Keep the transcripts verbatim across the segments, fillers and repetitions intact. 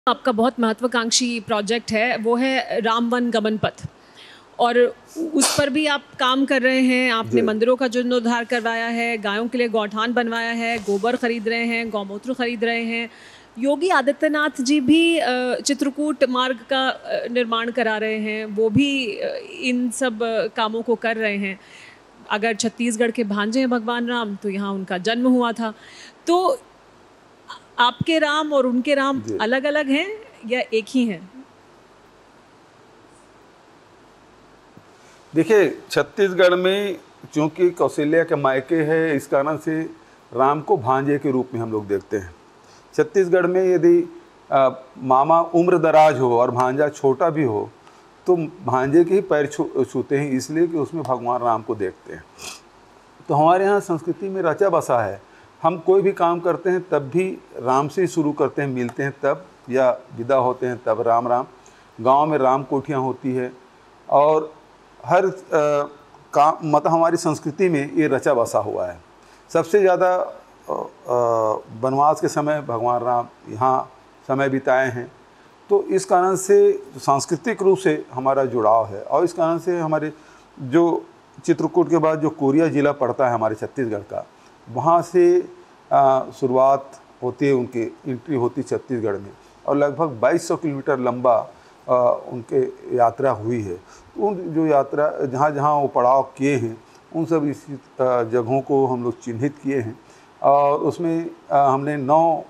आपका बहुत महत्वाकांक्षी प्रोजेक्ट है, वो है राम वन गमन पथ, और उस पर भी आप काम कर रहे हैं। आपने मंदिरों का जीर्णोद्धार करवाया है, गायों के लिए गौठान बनवाया है, गोबर खरीद रहे हैं, गौमूत्र खरीद रहे हैं। योगी आदित्यनाथ जी भी चित्रकूट मार्ग का निर्माण करा रहे हैं, वो भी इन सब कामों को कर रहे हैं। अगर छत्तीसगढ़ के भांजे हैं भगवान राम, तो यहाँ उनका जन्म हुआ था। तो आपके राम और उनके राम अलग अलग हैं या एक ही हैं? देखिए, छत्तीसगढ़ में चूंकि कौशल्या के मायके है, इस कारण से राम को भांजे के रूप में हम लोग देखते हैं। छत्तीसगढ़ में यदि आ, मामा उम्र दराज हो और भांजा छोटा भी हो, तो भांजे के ही पैर छू छूते हैं, इसलिए कि उसमें भगवान राम को देखते हैं। तो हमारे यहाँ संस्कृति में रचा बसा है, हम कोई भी काम करते हैं तब भी राम से ही शुरू करते हैं, मिलते हैं तब या विदा होते हैं तब राम राम। गांव में राम कोठियाँ होती है और हर आ, काम मतलब हमारी संस्कृति में ये रचा बसा हुआ है। सबसे ज़्यादा वनवास के समय भगवान राम यहाँ समय बिताए हैं, तो इस कारण से सांस्कृतिक रूप से हमारा जुड़ाव है। और इस कारण से हमारे जो चित्रकूट के बाद जो कोरिया ज़िला पड़ता है हमारे छत्तीसगढ़ का, वहाँ से शुरुआत होती है, उनकी एंट्री होती छत्तीसगढ़ में, और लगभग बाईस सौ किलोमीटर लंबा आ, उनके यात्रा हुई है। उन जो यात्रा जहाँ जहाँ वो पड़ाव किए हैं, उन सब इसी जगहों को हम लोग चिन्हित किए हैं, और उसमें आ, हमने नौ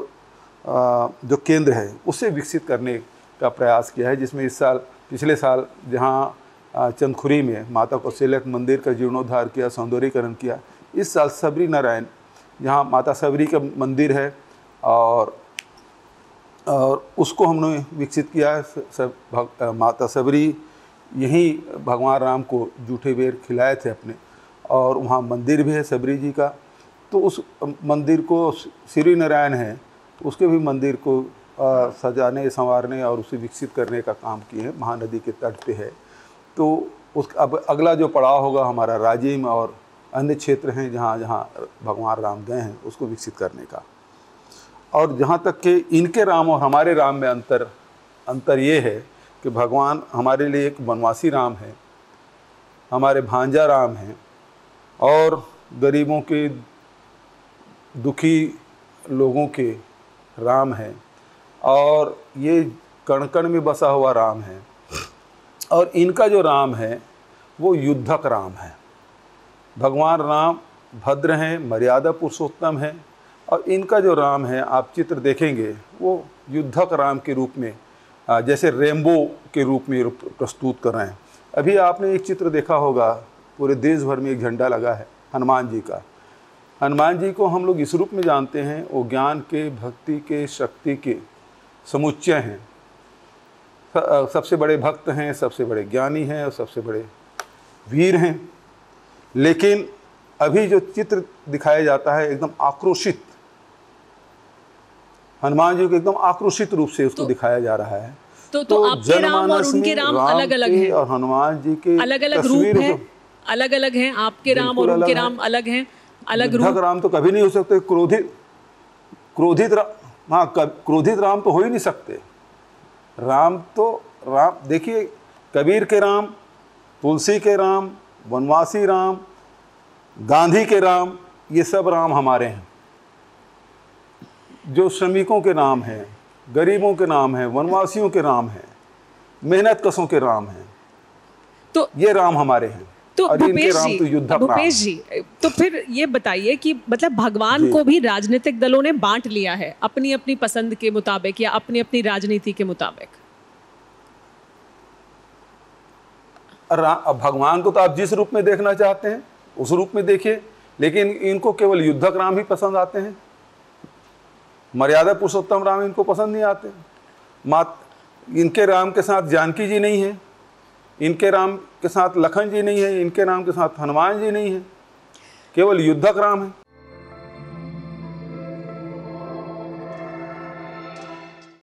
जो केंद्र है उसे विकसित करने का प्रयास किया है, जिसमें इस साल पिछले साल जहाँ चंदखुरी में माता कौशल्या मंदिर का जीर्णोद्धार किया, सौंदर्यीकरण किया। इस साल सबरी नारायण, जहाँ माता सबरी का मंदिर है, और और उसको हमने विकसित किया है। सब भग, माता सबरी यहीं भगवान राम को जूठे बेर खिलाए थे अपने, और वहाँ मंदिर भी है सबरी जी का। तो उस मंदिर को श्री नारायण है, उसके भी मंदिर को आ, सजाने संवारने और उसे विकसित करने का काम किए हैं। महानदी के तट पे है। तो उस अब अगला जो पड़ाव होगा हमारा राजिम और अन्य क्षेत्र हैं जहाँ जहाँ भगवान राम गए हैं, उसको विकसित करने का। और जहाँ तक कि इनके राम और हमारे राम में अंतर अंतर ये है कि भगवान हमारे लिए एक वनवासी राम है, हमारे भांजा राम हैं, और गरीबों के दुखी लोगों के राम हैं, और ये कण कण में बसा हुआ राम है। और इनका जो राम है वो युद्धक राम है। भगवान राम भद्र हैं, मर्यादा पुरुषोत्तम हैं, और इनका जो राम है आप चित्र देखेंगे वो युद्धक राम के रूप में, जैसे रेम्बो के रूप में प्रस्तुत कर रहे हैं। अभी आपने एक चित्र देखा होगा, पूरे देश भर में एक झंडा लगा है हनुमान जी का। हनुमान जी को हम लोग इस रूप में जानते हैं, वो ज्ञान के, भक्ति के, शक्ति के समुच्चय हैं। सबसे बड़े भक्त हैं, सबसे बड़े ज्ञानी हैं और सबसे बड़े वीर हैं। लेकिन अभी जो चित्र दिखाया जाता है एकदम आक्रोशित, हनुमान जी को एकदम आक्रोशित रूप से उसको तो, दिखाया जा रहा है। तो, तो, तो आपके राम और उनके राम अलग अलग हैं, और हनुमान जी के अलग अलग रूप हैं, अलग अलग हैं। आपके राम और उनके राम अलग हैं, अलग रूप। राम तो कभी नहीं हो सकते। क्रोधित क्रोधित राम, हाँ, क्रोधित राम तो हो ही नहीं सकते। राम तो राम, देखिए कबीर के राम, तुलसी के राम, वनवासी राम, गांधी के राम, ये सब राम हमारे हैं। जो श्रमिकों के नाम हैं, गरीबों के नाम हैं, वनवासियों के राम हैं, मेहनत कशों के राम हैं, तो ये राम हमारे हैं। तो भूपेश जी, तो भूपेश जी, तो फिर ये बताइए कि मतलब भगवान को भी राजनीतिक दलों ने बांट लिया है अपनी अपनी पसंद के मुताबिक या अपनी अपनी राजनीति के मुताबिक। भगवान को तो आप जिस रूप में देखना चाहते हैं उस रूप में देखिए, लेकिन इनको केवल युद्धक राम ही पसंद आते हैं, मर्यादा पुरुषोत्तम राम इनको पसंद नहीं आते। मात इनके राम के साथ जानकी जी नहीं है, इनके राम के साथ लखन जी नहीं है, इनके राम के साथ हनुमान जी नहीं है, केवल युद्धक राम है।